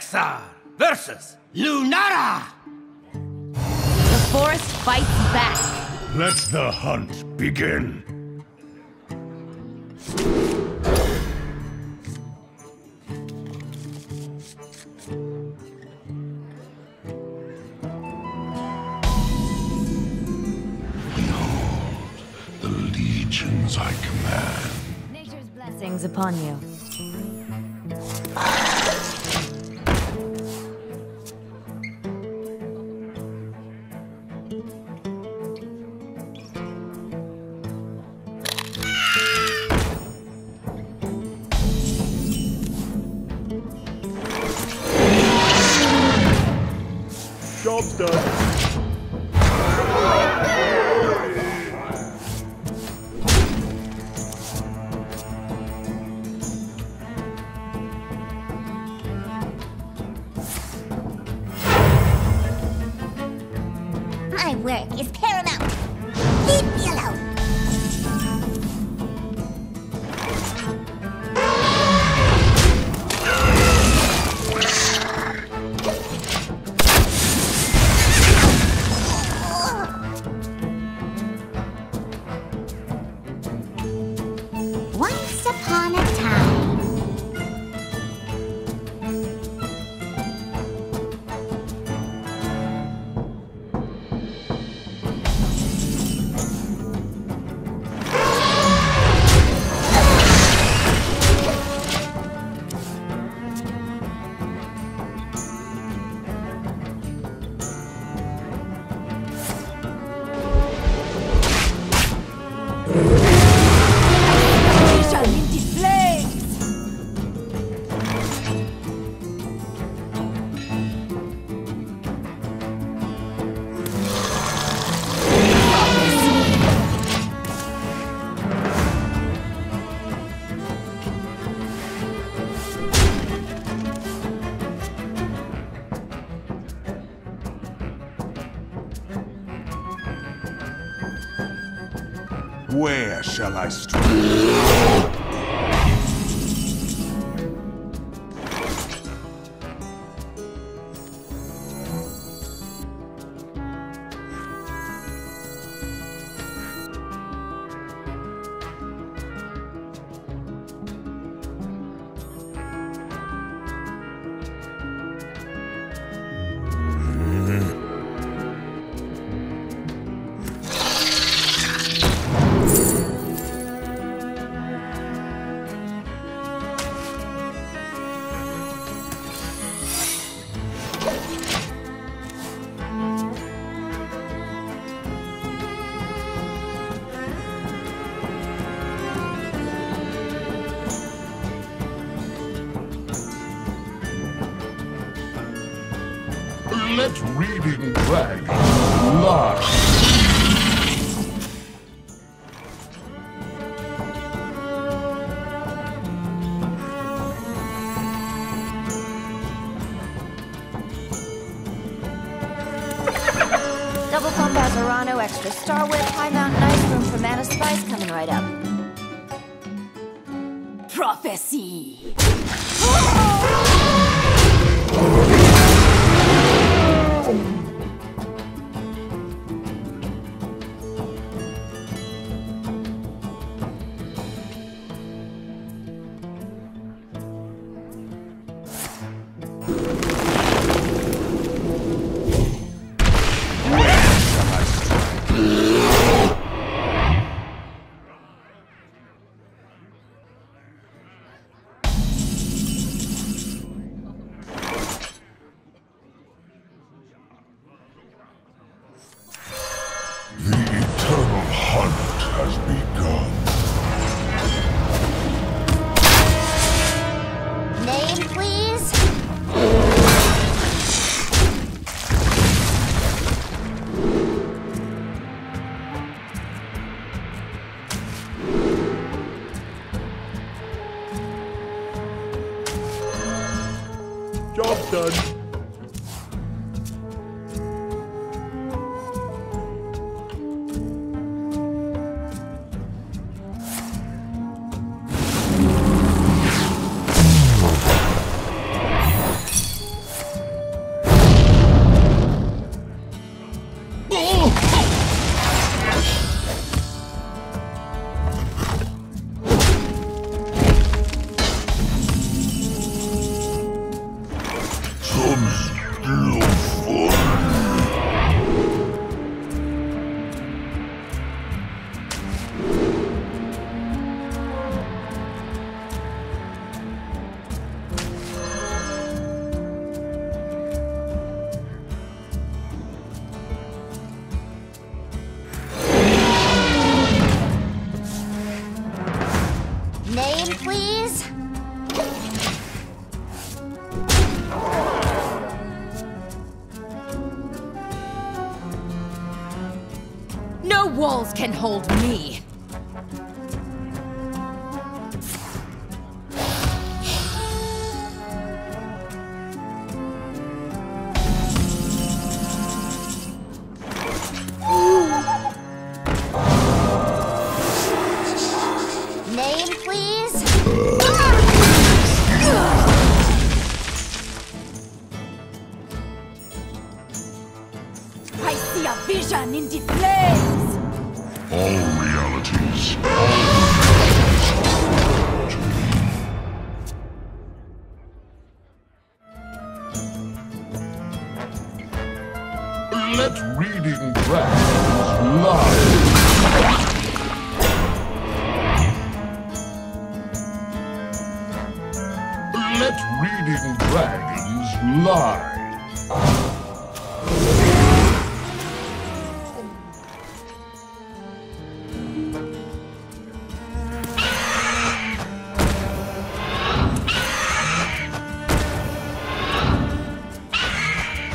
Rexxar versus Lunara! The forest fights back. Let the hunt begin. Behold, the legions I command. Nature's blessings upon you. Job's done. My work is paramount. Leave me alone. Once upon a time. Where shall I strike? Let reading dragons lie. Double pump Azarano, extra Star Whip, High Mountain Ice Room for Mana Spice coming right up. Prophecy! The eternal hunt has begun. Name, please? Job's done. walls can hold me. Name, please? I see a vision in the flames! All realities. Let reading dragons lie. Let reading dragons lie.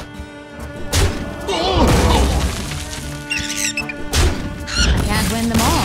Can't win them all.